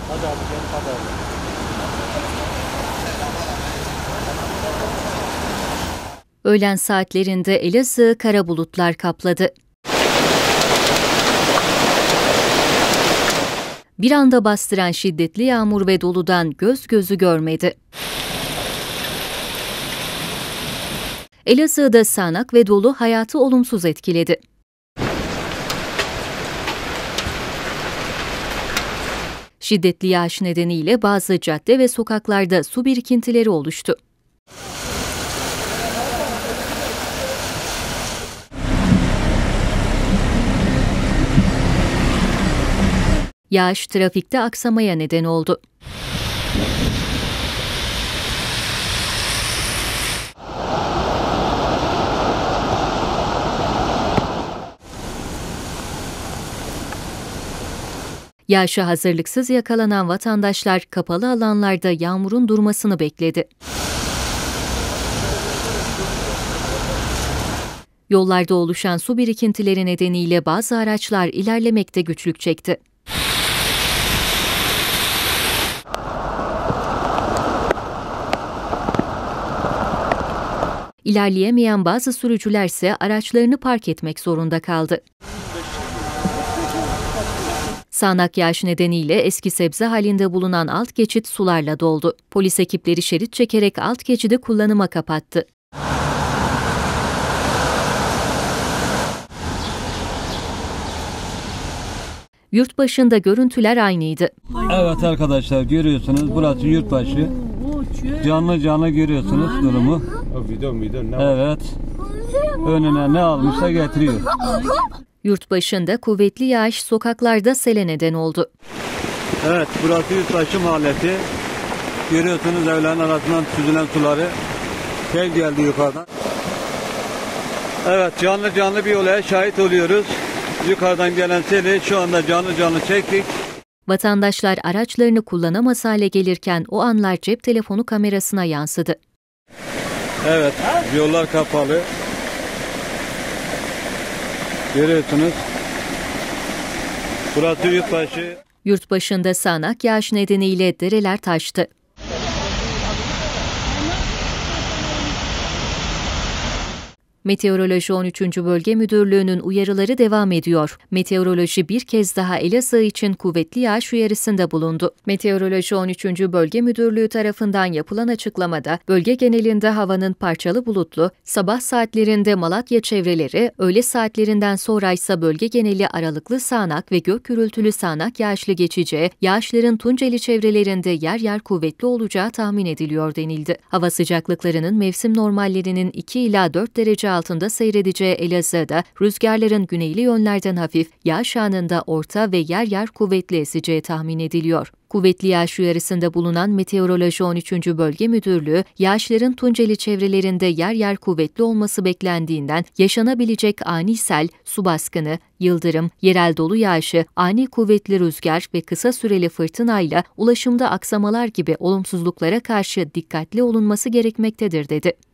Hadi abi gel hadi abi. Öğlen saatlerinde Elazığ kara bulutlar kapladı. Bir anda bastıran şiddetli yağmur ve doludan göz gözü görmedi. Elazığ'da sağanak ve dolu hayatı olumsuz etkiledi. Şiddetli yağış nedeniyle bazı cadde ve sokaklarda su birikintileri oluştu. Yağış trafikte aksamaya neden oldu. Yağışa hazırlıksız yakalanan vatandaşlar kapalı alanlarda yağmurun durmasını bekledi. Yollarda oluşan su birikintileri nedeniyle bazı araçlar ilerlemekte güçlük çekti. İlerleyemeyen bazı sürücüler ise araçlarını park etmek zorunda kaldı. Sağanak yağış nedeniyle eski sebze halinde bulunan alt geçit sularla doldu. Polis ekipleri şerit çekerek alt geçidi kullanıma kapattı. Yurtbaşı'nda görüntüler aynıydı. Evet arkadaşlar, görüyorsunuz burası Yurtbaşı. Canlı canlı görüyorsunuz durumu. Video ne? Evet. Önüne ne almışsa getiriyor. Yurtbaşı'nda kuvvetli yağış sokaklarda sele neden oldu. Evet, burası Yurtbaşı mahallesi. Görüyorsunuz evlerin arasından süzülen suları. Sel geldi yukarıdan. Evet, canlı canlı bir olaya şahit oluyoruz. Yukarıdan gelen seli şu anda canlı canlı çektik. Vatandaşlar araçlarını kullanamaz hale gelirken o anlar cep telefonu kamerasına yansıdı. Evet, yollar kapalı. Görüyorsunuz. Burası Yurtbaşı. Yurtbaşı'nda sağanak yağış nedeniyle dereler taştı. Meteoroloji 13. Bölge Müdürlüğü'nün uyarıları devam ediyor. Meteoroloji bir kez daha Elazığ için kuvvetli yağış uyarısında bulundu. Meteoroloji 13. Bölge Müdürlüğü tarafından yapılan açıklamada bölge genelinde havanın parçalı bulutlu, sabah saatlerinde Malatya çevreleri, öğle saatlerinden sonra ise bölge geneli aralıklı sağanak ve gök gürültülü sağanak yağışlı geçeceği, yağışların Tunceli çevrelerinde yer yer kuvvetli olacağı tahmin ediliyor denildi. Hava sıcaklıklarının mevsim normallerinin 2 ila 4 derece altında seyredeceği Elazığ'da rüzgarların güneyli yönlerden hafif, yağış anında orta ve yer yer kuvvetli eseceği tahmin ediliyor. Kuvvetli yağış uyarısında bulunan Meteoroloji 13. Bölge Müdürlüğü, yağışların Tunceli çevrelerinde yer yer kuvvetli olması beklendiğinden yaşanabilecek ani sel, su baskını, yıldırım, yerel dolu yağışı, ani kuvvetli rüzgar ve kısa süreli fırtınayla ulaşımda aksamalar gibi olumsuzluklara karşı dikkatli olunması gerekmektedir dedi.